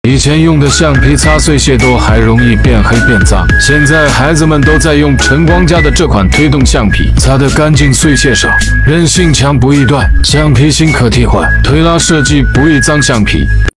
以前用的橡皮擦碎屑多还容易变黑变脏，现在孩子们都在用晨光家的这款推动橡皮，擦得干净，碎屑少，韧性强，不易断，橡皮芯可替换，推拉设计不易脏橡皮。